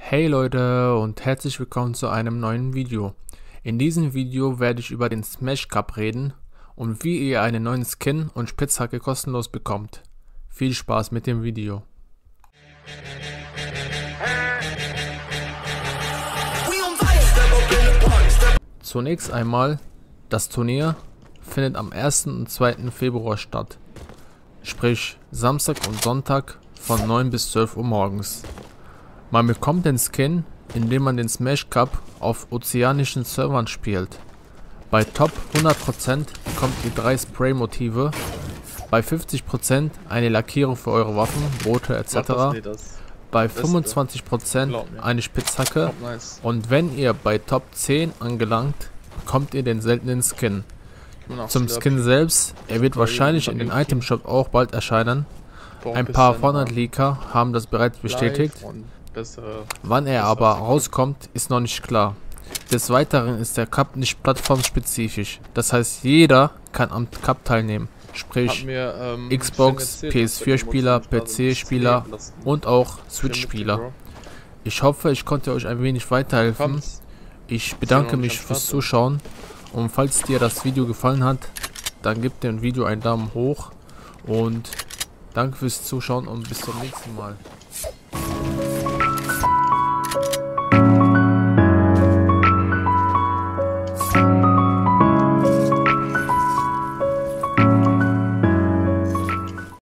Hey Leute und herzlich willkommen zu einem neuen Video. In diesem Video werde ich über den Smash Cup reden und wie ihr einen neuen Skin und Spitzhacke kostenlos bekommt. Viel Spaß mit dem Video. Zunächst einmal, das Turnier findet am 1. und 2. Februar statt. Sprich Samstag und Sonntag von 9 bis 12 Uhr morgens. Man bekommt den Skin, indem man den Smash Cup auf ozeanischen Servern spielt. Bei Top 100% bekommt ihr 3 Spray-Motive, bei 50% eine Lackierung für eure Waffen, Boote etc. Bei 25% eine Spitzhacke und wenn ihr bei Top 10 angelangt, bekommt ihr den seltenen Skin. Zum Skin selbst, er wird wahrscheinlich in den Item Shop auch bald erscheinen. Ein paar Fortnite-Leaker haben das bereits bestätigt. Wann er aber rauskommt, ist noch nicht klar. Des Weiteren ist der Cup nicht plattformspezifisch. Das heißt, jeder kann am Cup teilnehmen. Sprich, Xbox, PS4-Spieler, PC-Spieler und auch Switch-Spieler. Ich hoffe, ich konnte euch ein wenig weiterhelfen. Ich bedanke mich fürs Zuschauen. Und falls dir das Video gefallen hat, dann gebt dem Video einen Daumen hoch. Und danke fürs Zuschauen und bis zum nächsten Mal.